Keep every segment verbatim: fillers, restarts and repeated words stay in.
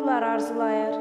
yollar arzulayır.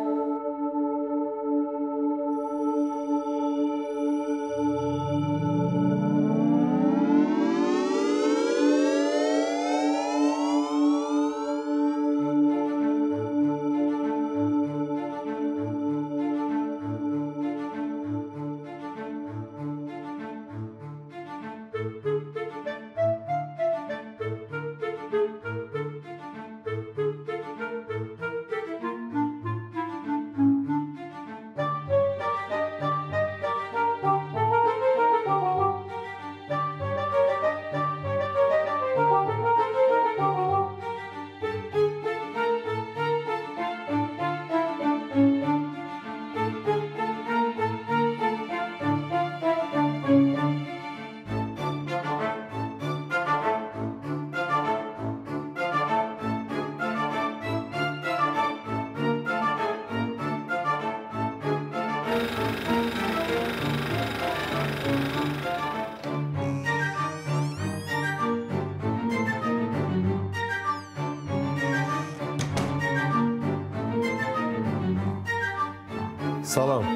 Salam.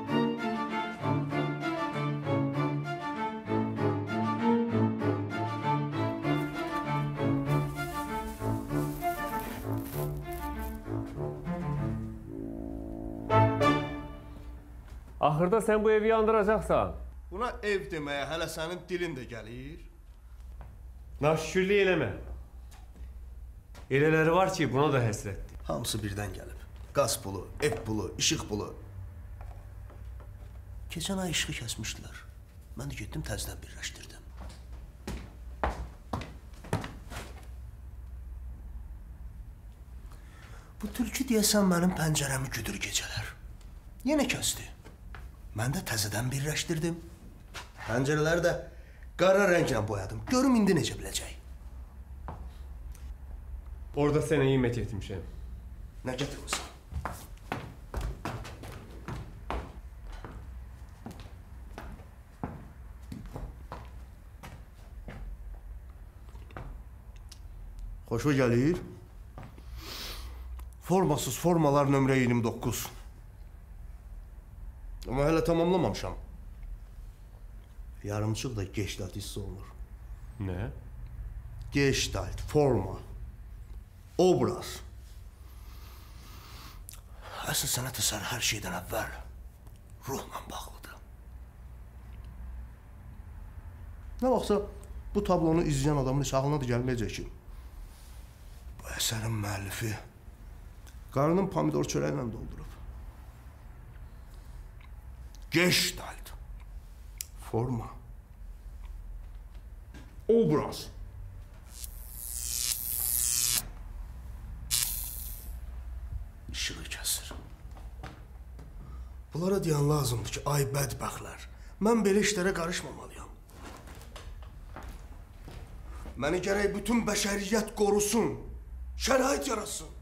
Axırda sen bu evi yandıracaqsan. Buna ev deməyə hələ sənin dilin də gəlir. Naşükürlük eləmə. Elələri var ki, buna da həsrətdir. Hamısı birdən gəlib. Qaz pulu, ev pulu, işıq pulu. Keçən ay işığı kəsmişdilər. Mən də getdim təzdən birləşdirdim. Bu tülkü deyəsən mənim pəncərəmi güdür gecələr. Yenə kəsdi. Mən də təzədən birləşdirdim. Pəncərələri də qara rənglə boyadım. Görüm indi necə biləcək. Orada sənə yemək etmişəm. Nə gətirmişsən? Xoşu gəlir. Formasız formalar nömrə iyirmi doqquz. Amma hələ tamamlamamışam. Yarımçıq da Gestalt hissi olunur. Nə? Gestalt, forma, obraz. Əsl sənət əsəri hər şeydən əvvəl ruhla bağlıdır. Nə vaxtsa bu tablonu izləyən adamın heç ağlına da gəlməyəcək ki, bu əsərin müəllifi qarnın pomidor çörəklə doldurub. Gestalt, forma, obraz. İşığı kəsir. Bunlara deyən lazımdır ki, ay bədbəxtlər, mən belə işlərə qarışmamalıyam. Məni gərək bütün bəşəriyyət qorusun, şərait yarasın.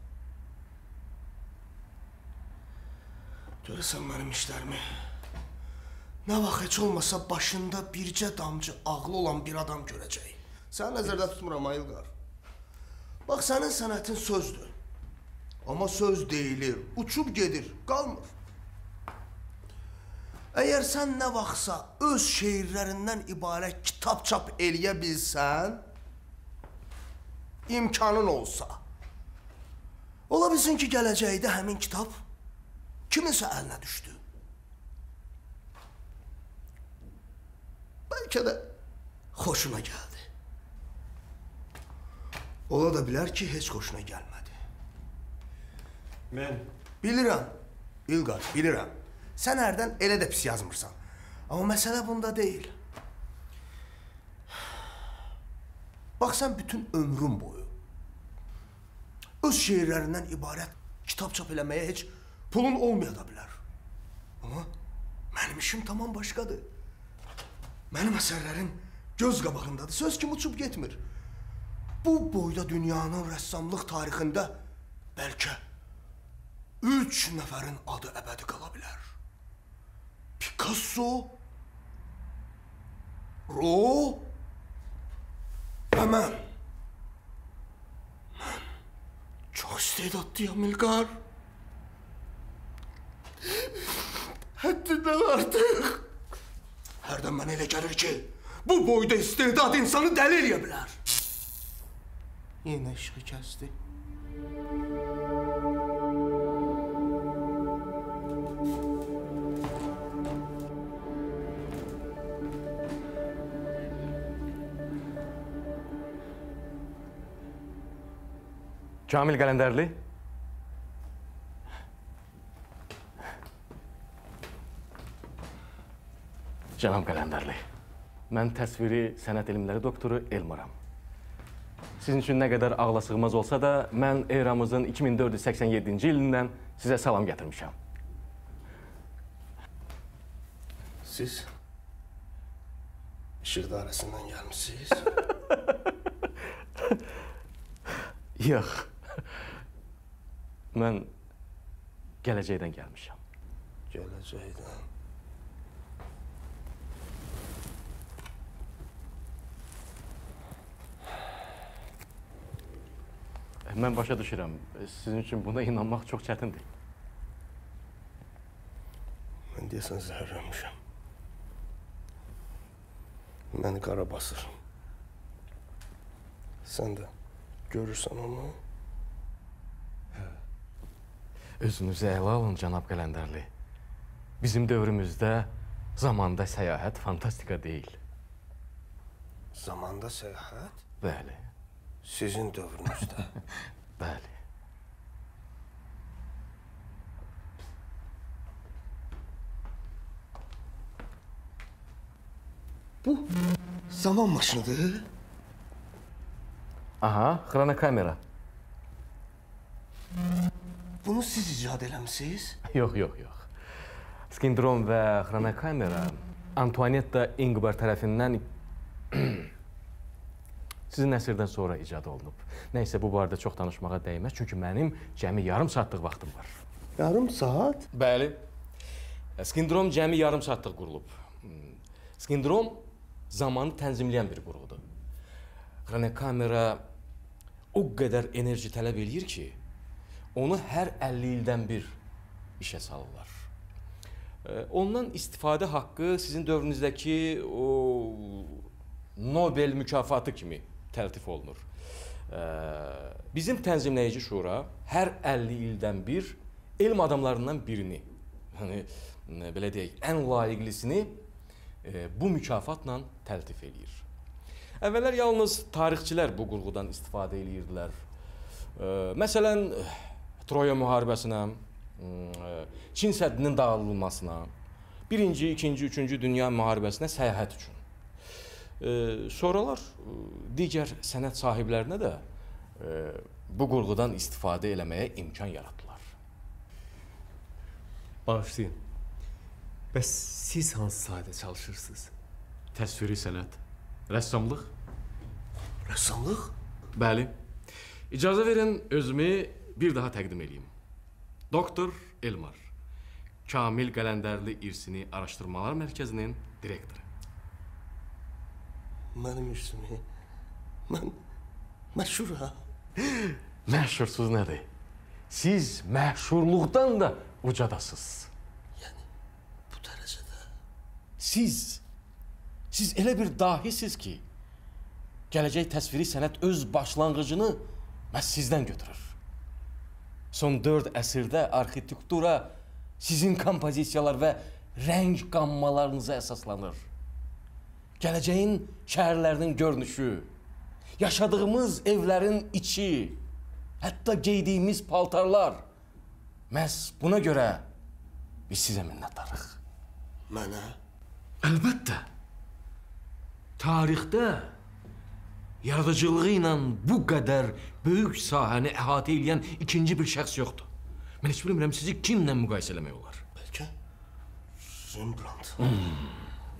Görəsən mənim işlərimi, nə vaxt heç olmasa başında bircə damcı ağlı olan bir adam görəcək. Səni nəzərdə tutmuram, Ayılqar. Bax, sənin sənətin sözdür. Amma söz deyilir, uçub gedir, qalmır. Əgər sən nə vaxtsa öz şeirlərindən ibarət kitab çap eləyə bilsən, imkanın olsa, ola bilsin ki, gələcəkdə həmin kitab kiminsə əlinə düşdü. Bəlkə də xoşuna gəldi. Ola da bilər ki, heç xoşuna gəlmədi. Mən? Bilirəm, İlqar, bilirəm. Sən hərdən elə də pis yazmırsan. Amma məsələ bunda deyil. Bax, sən bütün ömrün boyu öz şeirlərindən ibarət kitab çap eləməyə heç pulun olmaya da bilər. Amma mənim işim tamam başqadır. Mənim əsərlərim göz qabağındadır, söz kimi uçub getmir. Bu boyda dünyanın rəssamlıq tarixində bəlkə üç nəfərin adı əbədi qala bilər. Picasso, Ro və mən. Mən çox istedadlıyam, İlqar. Yeter artık. Hərdən mənə elə gəlir ki, bu boyda istedad insanı dəli eləyə bilər. Yenə işığı kəsdi. Kamil Qələndərli. Cənab Qələndərli, mən təsviri sənət elmləri doktoru Elmaram. Sizin üçün nə qədər ağla sığmaz olsa da, mən eramızın iki min dörd yüz səksən yeddinci ilindən sizə salam gətirmişəm. Siz işıq dairəsindən gəlmişsiniz. Yox. Mən gələcəkdən gəlmişəm. Gələcəkdən. Mən başa düşürəm. Sizin üçün buna inanmaq çox çətindir. Mən deyəsən zəhərlənmişəm. Məni qara basır. Sən də görürsən onu. Özünüzü ələ alın, cənab Qələndərli. Bizim dövrümüzdə zamanda səyahət fantastika deyil. Zamanda səyahət? Bəli. Sizin dövrünüzdə. Bəli. Bu zaman maşınıdır. Aha, xronokamera. Bunu siz icad eləmişsiniz? Yox, yox, yox. Skindrom və xronokamera Antoinetta Ingbar tərəfindən sizin əsrdən sonra icad olunub. Nəysə, bu barədə çox danışmağa dəyməz, çünki mənim cəmi yarım saatlıq vaxtım var. Yarım saat? Bəli. Skindrom cəmi yarım saatlıq qurulub. Skindrom zamanı tənzimləyən bir qurğudur. Xronokamera o qədər enerji tələb eləyir ki, onu hər əlli ildən bir işə salırlar. Ondan istifadə haqqı sizin dövrünüzdəki o Nobel mükafatı kimi təltif olunur. Bizim tənzimləyici şura hər əlli ildən bir elm adamlarından birini, yəni, belə deyək, ən layiqlisini bu mükafatla təltif eləyir. Əvvəllər yalnız tarixçilər bu qurğudan istifadə eləyirdilər. Məsələn, Troya müharibəsinə, Çin səddinin dağılmasına, birinci, ikinci, üçüncü dünya müharibəsinə səyahət üçün. Sonralar digər sənət sahiblərinə də bu qurğudan istifadə eləməyə imkan yaratdılar. Bağışlayın. Bəs siz hansı sahədə çalışırsınız? Təsviri sənət, rəssamlıq. Rəssamlıq? Bəli. İcazə verin, özümü bir daha təqdim edeyim. Doktor Elmar, Kamil Qələndərli İrsini Araşdırmalar Mərkəzinin direktoru. Mənim irsimi, mən məşhuram. Məşhursuz nədir? Siz məşhurluqdan da ucadasınız. Yəni, bu dərəcədə. Siz, siz elə bir dahisiniz ki, gələcək təsviri sənət öz başlanğıcını məhz sizdən götürür. Son dörd əsrdə arxitektura sizin kompozisiyalar və rəng qammalarınıza əsaslanır. Gələcəyin şəhərlərinin görünüşü, yaşadığımız evlərin içi, hətta geydiyimiz paltarlar. Məhz buna görə biz sizə minnətdarıq. Mənə? Əlbəttə. Tarixdə yaradıcılığı ilə bu qədər böyük sahəni əhatə edən ikinci bir şəxs yoxdur. Mən heç bilmirəm sizi kimlə müqayisə eləmək olar. Bəlkə Rembrandt. Hmm.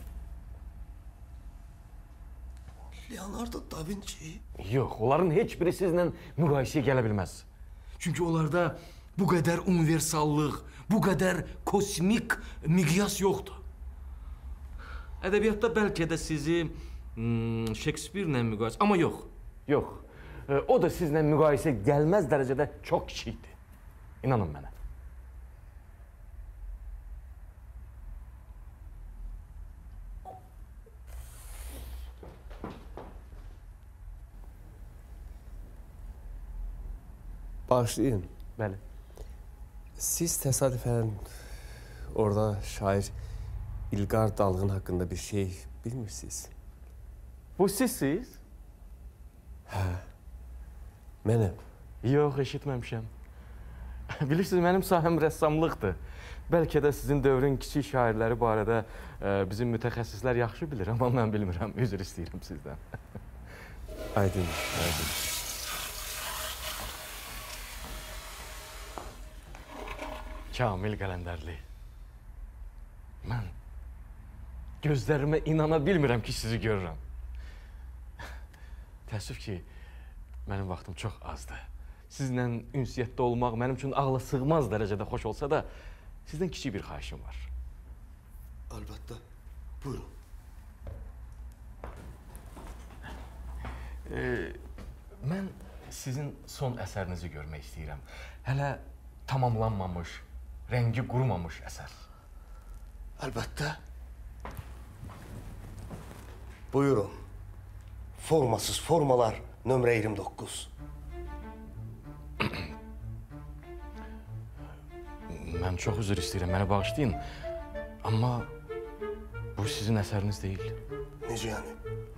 Leonardo da Vinci. Yox, onların heç biri sizlə müqayisəyə gələ bilməz. Çünki onlarda bu qədər universallıq, bu qədər kosmik miqyas yoxdur. Ədəbiyyatda bəlkə də sizi hmm, Shakespeare-lə müqayisə... Amma yox, yox. E, o da sizlə müqayisə gəlməz dərəcədə çox kiçikdir. İnanın mənə. Bağışlayın. Bəli. Siz təsadüfən orada şair İlqar Dalğın haqqında bir şey bilmirsiniz. Bu sizsiz? Mənəm. Yox, eşitməmişəm. Bilirsiniz, mənim sahəm rəssamlıqdır. Bəlkə də sizin dövrün kiçik şairləri barədə e, bizim mütəxəssislər yaxşı bilir, amma mən bilmirəm. Üzr istəyirəm sizdən. Aydın, aydın. Kamil Qələndərli. Mən gözlərimə inana bilmirəm ki, sizi görürəm. Təəssüf ki, mənim vaxtım çox azdır. Sizlə ünsiyyətdə olmaq mənim üçün ağla sığmaz dərəcədə xoş olsa da, sizdən kiçik bir xahişim var. Əlbəttə. Buyurun. Ee, mən sizin son əsərinizi görmək istəyirəm. Hələ tamamlanmamış, rəngi qurumamış əsər. Əlbəttə. Buyurun. Formasız formalar nömrə iyirmi doqquz. Mən çox üzr istəyirəm, məni bağışlayın. Amma bu sizin əsəriniz deyil. Necə yəni?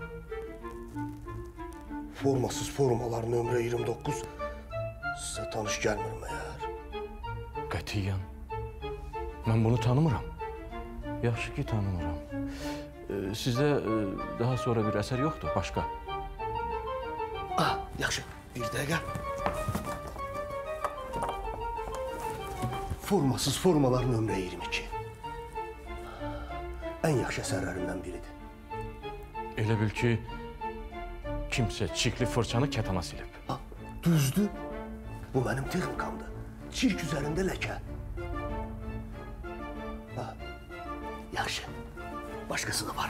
Formasız formalar nömrə iyirmi doqquz sizə tanış gəlmir məyər? Qətiyyən. Mən bunu tanımıram. Yaxşı ki, tanımıram. Ee, sizdə e, daha sonra bir əsər yoxdur, başqa? Ah, yaxşı. Bir dəqiqə. Formasız formalar nömrə iyirmi iki. Ən yaxşı əsərlərindən biridir. Elə bil ki, kimsə çirkli fırçanı kətana silib. Ha, düzdür. Bu mənim texnikamdır. Çirk üzərində ləkə. Ha, yaxşı. Başqası da var.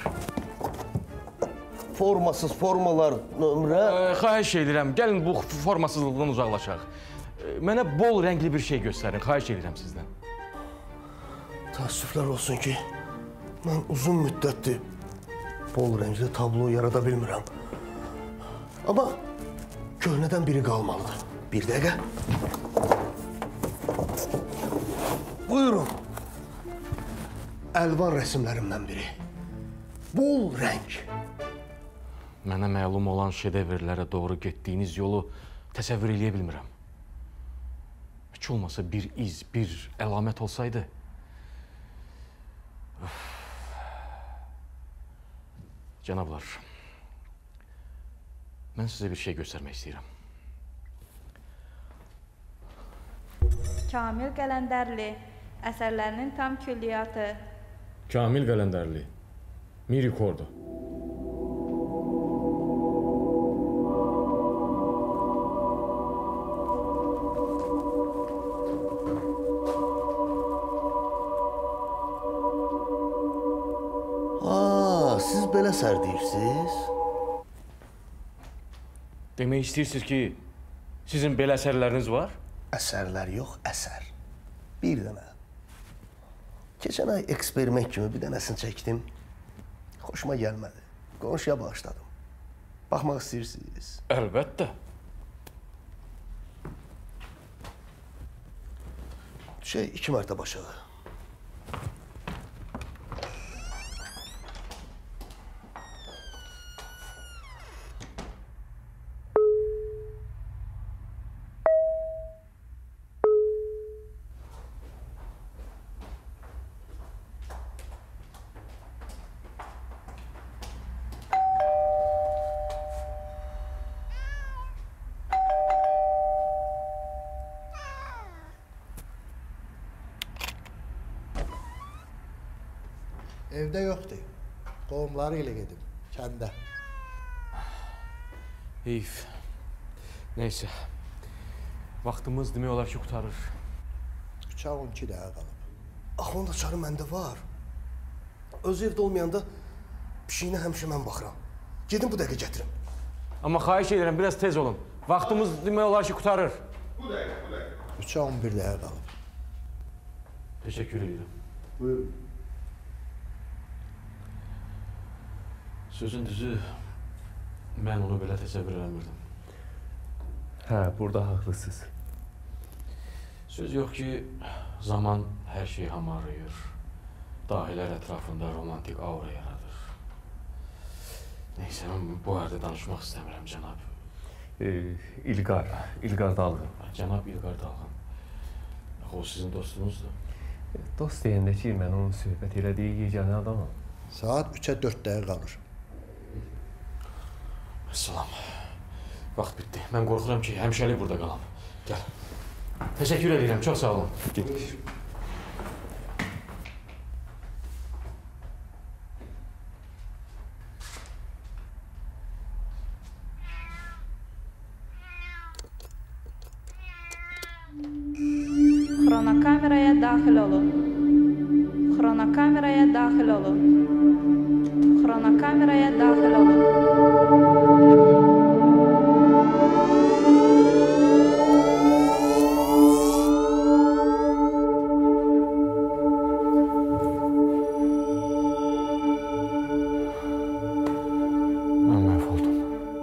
Formasız formalar nömrə... Ee, xahiş edirəm, gəlin bu formasızlıqdan uzaqlaşaq. Ee, mənə bol rəngli bir şey göstərin, xahiş edirəm sizdən. Təəssüflər olsun ki, mən uzun müddətdir bol rəngli tablo yarada bilmirəm. Amma köhnədən biri qalmalıdır. Bir dəqiqə. Buyurun. Əlvan rəsmlərimdən biri. Bol rəng. Mənə məlum olan şedevrlərə doğru getdiyiniz yolu təsəvvür eləyə bilmirəm. Heç olmasa bir iz, bir əlamət olsaydı. Öf. Cənablar, mən sizə bir şey göstərmək istəyirəm. Kamil Qələndərli, əsərlərinin tam külliyyatı. Kamil Qələndərli, Mi Ricordo. Aa, siz belə əsər deyirsiniz? Demək istəyirsiniz ki, sizin belə əsərləriniz var? Əsərlər yox, əsər. Bir dənə. Keçən ay eksperiment kimi bir dənəsini çəkdim. Xoşuma gəlmədi. Qonşuya bağışladım. Baxmaq istəyirsiniz? Əlbəttə. Şey, iki mərtə başladı. Evdə yoxdur. Qohumları ilə gedim, kəndə. Heyf. Neysə. Vaxtımız demək olar ki, qurtarır. Uçaq on iki dəqiqə qalıb. Axı onda çarı məndə var. Öz evdə olmayanda pişiyinə həmişə mən baxıram. Gedin bu dəqiqə gətirin. Amma xahiş edirəm, biraz tez olun. Vaxtımız demək olar ki, qurtarır. Uçaq on bir dəqiqə qalıb. Təşəkkür edirəm. Buyurun. Sözün düzü, mən onu belə təsəvvür eləmirdim. Hə, burada haqlısınız. Söz yox ki, zaman hər şeyi hamarlayır. Dahilər ətrafında romantik aura yaradır. Neysə, mən bu arada danışmaq istəmirəm, cənab. Ee, İlqar, İlqar Dalğın. Cənab İlqar Dalğın. O sizin dostunuzdur. Dost deyəndə ki, mən onun söhbət elədiyi yeganə adamam. Saat üçə dörd dəqiqə qalır. Salam. Vaxt bitdi. Mən qorxuram ki, həmişəlik burada qalam. Gəl. Təşəkkür edirəm, çox sağ olun. Get. Xronokameraya daxil olun. Xronokameraya daxil olun. Xronokameraya daxil olun. Mən məhv oldum.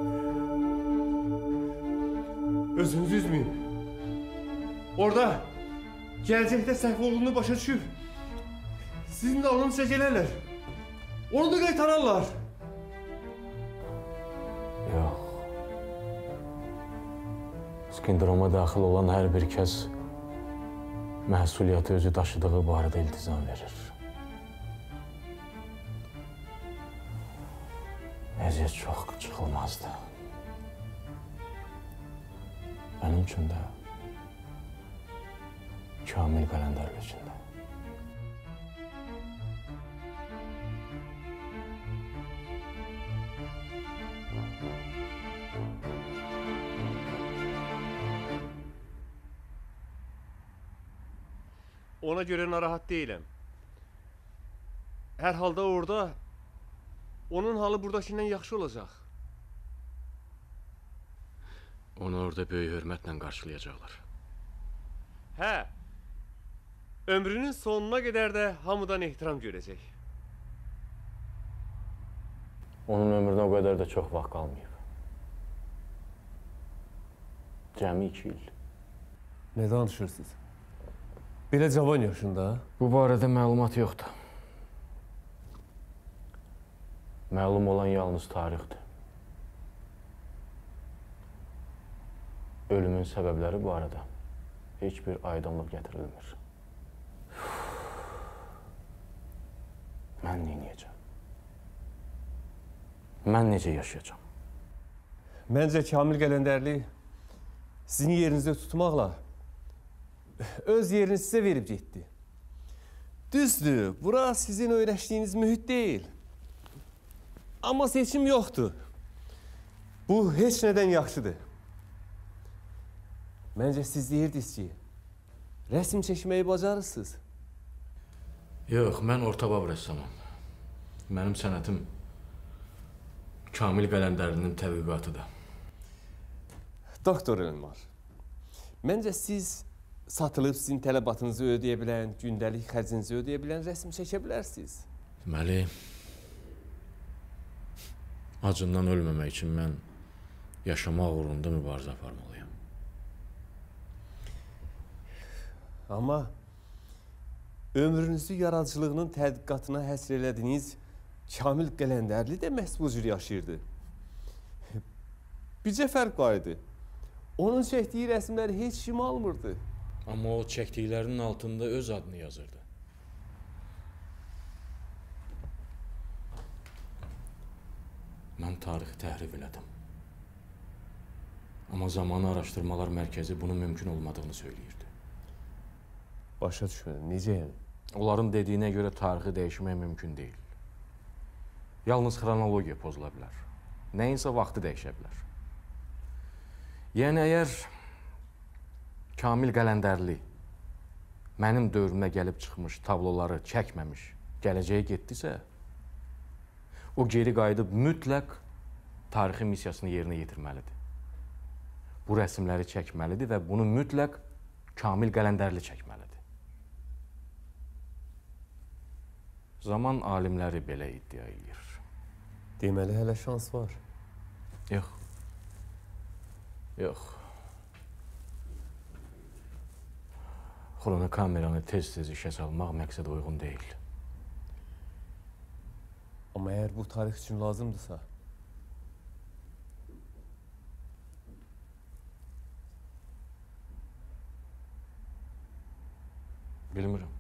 Özünüzü üzməyin. Orada gələcəkdə səhv olduğunu başa düşüb sizin də onu çəkələrlər. Onu da qaytararlar. Yox. Skindroma daxil olan hər bir kəs məsuliyyəti özü daşıdığı barədə iltizam verir. Əziyyət çox çıxılmazdı. Mənim üçün də, Kamil Qələndərli üçün də. Ona görə narahat deyiləm. Hər halda orada onun halı buradakindən yaxşı olacaq. Onu orada böyük hörmətlə qarşılayacaqlar. Hə. Ömrünün sonuna qədər də hamıdan ehtiram görəcək. Onun ömrünə o qədər də çox vaxt qalmayıb. Cəmi iki il. Nə danışırsınız? Belə cavan yaşında? Bu barədə məlumat yoxdur. Məlum olan yalnız tarixdir. Ölümün səbəbləri barədə heç bir aydınlıq gətirilmir. Mən neyniyəcəm? Mən necə yaşayacağam? Məncə Kamil Qələndərli sizin yerinizdə tutmaqla öz yerini sizə verib getdi. Düzdür, bura sizin öyrəşdiyiniz mühit deyil. Amma seçim yoxdur. Bu heç nədən yaxşıdır. Məncə siz deyirdiniz ki, rəsm çəkməyi bacarırsınız. Yox, mən orta bab rəssamam. Mənim sənətim Kamil Qələndərlinin tədqiqatıdır. Doktor Elmar, məncə siz satılıb sizin tələbatınızı ödəyə bilən, gündəlik xərcinizi ödəyə bilən rəsm çəkə bilərsiniz. Deməli, acından ölməmək üçün mən yaşamaq uğrunda mübarizə aparmalıyam. Amma ömrünüzü yaradıcılığının tədqiqatına həsr elədiyiniz Kamil Qələndərli də məhz bu cür yaşayırdı. Bircə fərq var idi. Onun çəkdiyi rəsmləri heç kim almırdı. Amma o çəkdiklərinin altında öz adını yazırdı. Mən tarixi təhrif elədim. Amma zamanı araşdırmalar mərkəzi bunun mümkün olmadığını söyləyirdi. Başa düşmədim, necə yəni? Onların dediyinə görə tarixi dəyişmək mümkün deyil. Yalnız xronologiya pozula bilər. Nəyinsə vaxtı dəyişə bilər. Yəni, əgər Kamil Qələndərli mənim dövrümə gəlib çıxmış tabloları çəkməmiş, gələcəyə getdisə, o geri qayıdıb mütləq tarixi missiyasını yerinə yetirməlidir. Bu rəsmləri çəkməlidir və bunu mütləq Kamil Qələndərli çəkməlidir. Zaman alimləri belə iddia edir. Deməli, hələ şans var. Yox. Yox. Xronokameranı tez-tez işə salmaq məqsədə uyğun deyil. Amma əgər bu tarix üçün lazımdırsa, Bilmirəm.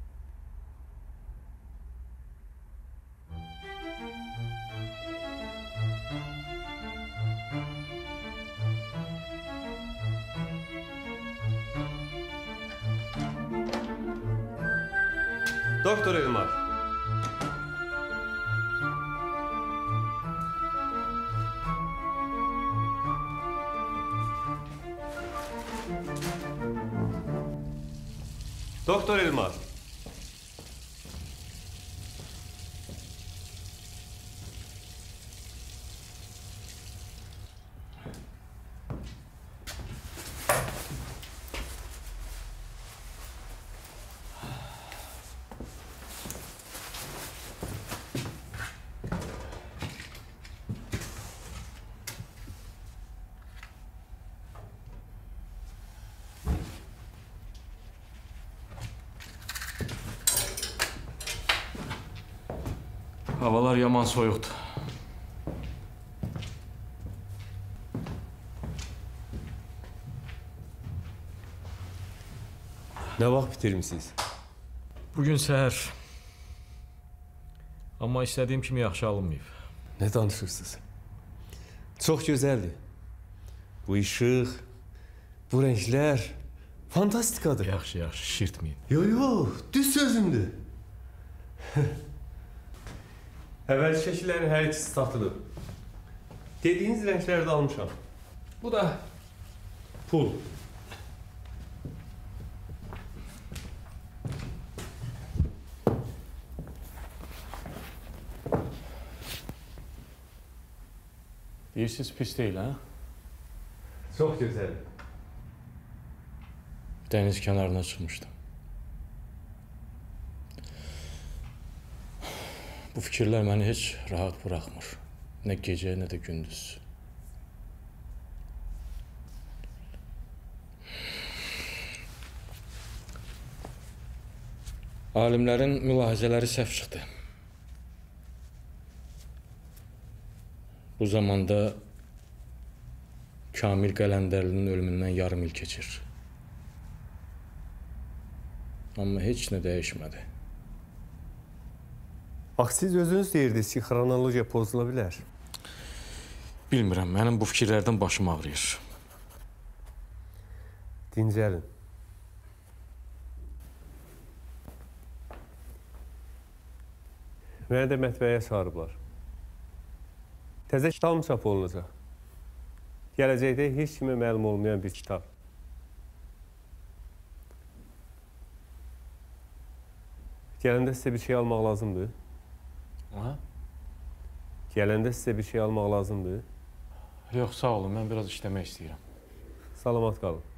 Doktor Elmar. Doktor Elmar. Havalar yaman soyuqdur. Nə vaxt bitirmisiniz? Bugün səhər. Amma istədiyim kimi yaxşı alınmayıb. Nə danışırsınız? Çox gözəldir. Bu işıq, bu renklər fantastikadır. Yaxşı, yaxşı, şişirtməyin. Yo, yo, düz sözümdür. Əvvəl şəkillərin hər ikisi satılıb. Dediyiniz rəngləri də almışam. Bu da pul. Deyirsiniz pis deyil, hə? Çox gözəl. Dəniz kənarına çıxmışdım. Bu fikirlər məni heç rahat buraxmır. Nə gecə, nə də gündüz. Alimlərin mülahizələri səhv çıxdı. Bu zamanda Kamil Qələndərlinin ölümündən yarım il keçir. Amma heç nə dəyişmədi. Bax, siz özünüz deyirdiniz ki, xronologiya pozula bilər. Bilmirəm, mənim bu fikirlərdən başım ağrıyır. Dincəlin. Mənə də mətbəyə çağırıblar. Təzə kitabım çap olunacaq. Gələcəkdə heç kimə məlum olmayan bir kitab. Gələndə sizə bir şey almaq lazımdır. Aha. Gələndə sizə bir şey almaq lazımdır. Yox, sağ olun, mən biraz işləmək istəyirəm. Salamat qalın.